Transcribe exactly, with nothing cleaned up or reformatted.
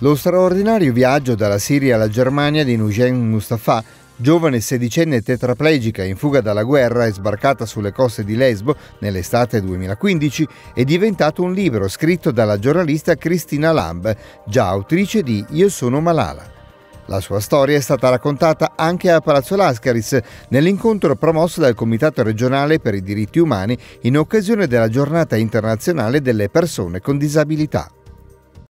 Lo straordinario viaggio dalla Siria alla Germania di Nujeen Mustafa, giovane sedicenne tetraplegica in fuga dalla guerra e sbarcata sulle coste di Lesbo nell'estate duemilaquindici, è diventato un libro scritto dalla giornalista Cristina Lamb, già autrice di Io sono Malala. La sua storia è stata raccontata anche a Palazzo Lascaris nell'incontro promosso dal Comitato regionale per i diritti umani in occasione della Giornata internazionale delle persone con disabilità.